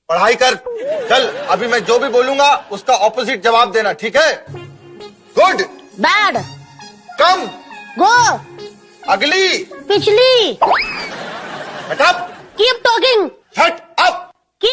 पढ़ाई कर। चल, अभी मैं जो भी बोलूंगा उसका ऑपोजिट जवाब देना, ठीक है? गुड, बैड, कम, गो, अगली, पिछली, हट अप, कीप टॉकिंग।